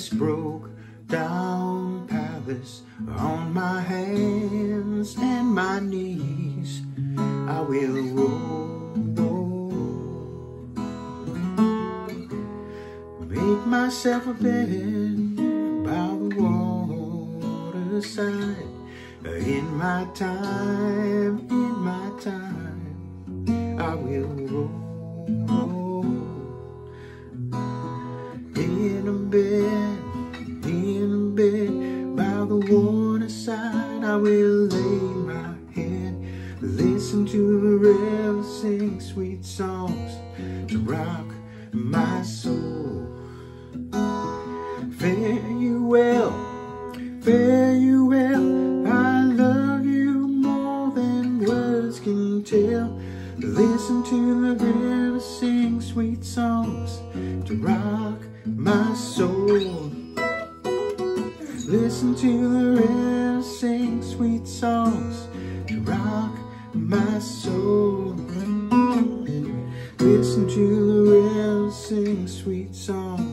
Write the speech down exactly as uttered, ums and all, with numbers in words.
this broke down palace, on my hands and my knees I will roll, roll. Make myself a bed by the waterside. In my time, in my time, I will roll, roll. In a bed, in a bed by the waterside, I will lay my head, listen to the river sing sweet songs to rock my soul. Fare you well, fare you well, I love you more than words can tell. Listen to the river sing sweet songs to rock my soul. Listen to the river sing sweet songs to rock my soul. Listen to the river sing sweet songs